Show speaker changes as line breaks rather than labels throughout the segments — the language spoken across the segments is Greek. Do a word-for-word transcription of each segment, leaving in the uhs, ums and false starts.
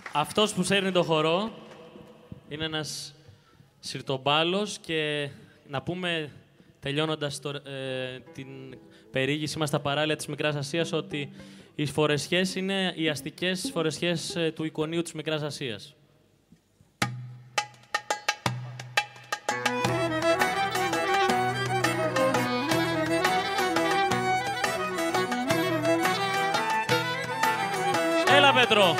Αυτός που σέρνει το χορό είναι ένας σιρτομπάλος και να πούμε, τελειώνοντας το, ε, την περιήγησή μας στα παράλια της Μικράς Ασίας, ότι οι φορεσιές είναι οι αστικές φορεσιές ε, του εικονίου της Μικράς Ασίας. Έλα, Πέτρο!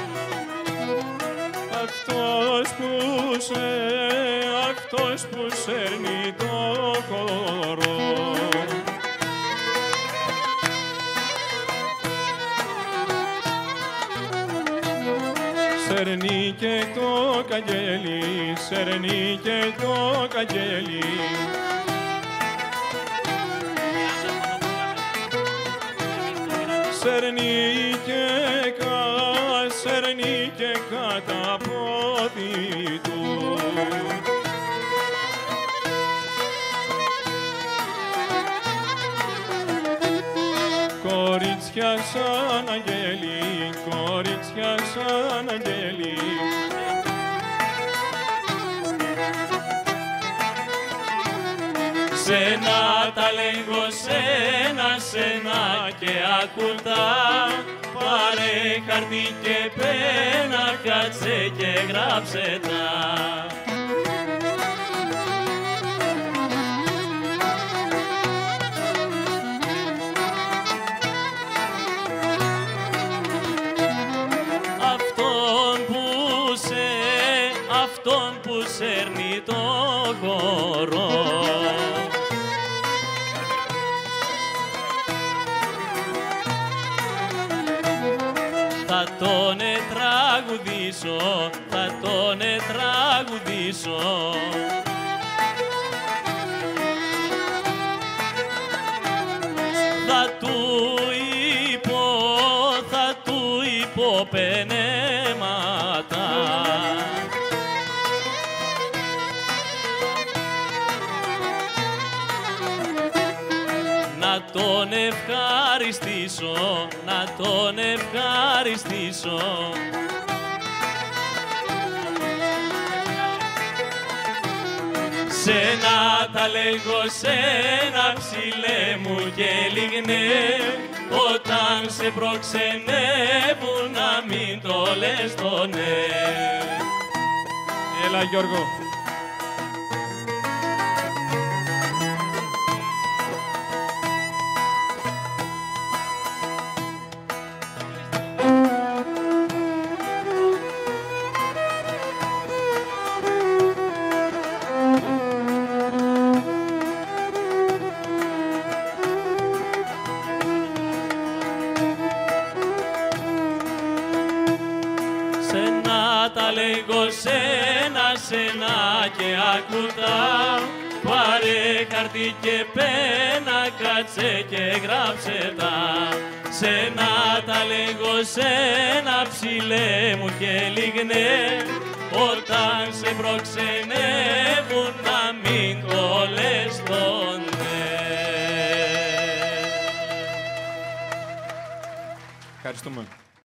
Αυτός που σε, αυτός που σέρνει το χορό, σέρνει και το καγγέλι, σέρνει και το καγγέλι. Σέρνει και κα, σέρνει και κατά πόδι του. Κορίτσια σαν αγγέλη, κορίτσια σαν αγγέλη.
Σένα τα λέγω, σένα, σένα και ακουτά. Πάρε χαρτί και πένα, κάτσε και γράψε τα. Αυτόν που σε, αυτόν που σέρνει το χορό, θα τον τραγουδήσω, θα τον τραγουδήσω. Θα του είπω, θα του είπω πενέματα. Να τον ευχαριστήσω, να τον ευχαριστήσω. Σένα τα λέγω, σένα ψηλέ μου και λιγνέ, όταν σε προξενεύουν να μην το λες το ναι.
Έλα, Γιώργο.
Σένα τα λέγω, σένα, σένα και ακουτά. Πάρε χαρτί και πένα, κάτσε και γράψε τα. Σένα τα λέγω, σένα ψηλέ μου και λιγνέ, όταν σε προξενεύουν να μην το λες το ναι.
Ευχαριστούμε.